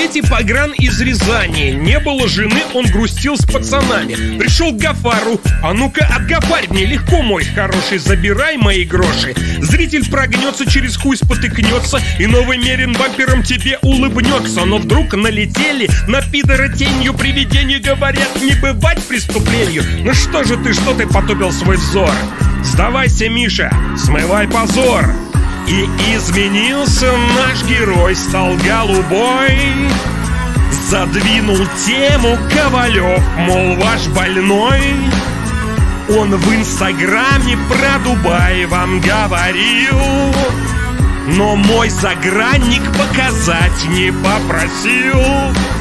Петя Погран из Рязани. Не было жены, он грустил с пацанами. Пришел к Гафару: а ну-ка отгафарь мне легко, мой хороший, забирай мои гроши. Зритель прогнется, через хуй спотыкнется, и новый Мерин бампером тебе улыбнется. Но вдруг налетели на пидора тенью привидения, говорят, не бывать преступлению. Ну что же ты, что ты потупил свой взор? Сдавайся, Миша, смывай позор. И изменился наш герой, стал голубой. Задвинул тему Ковалев, мол, ваш больной. Он в инстаграме про Дубай вам говорил, но мой загранник показать не попросил.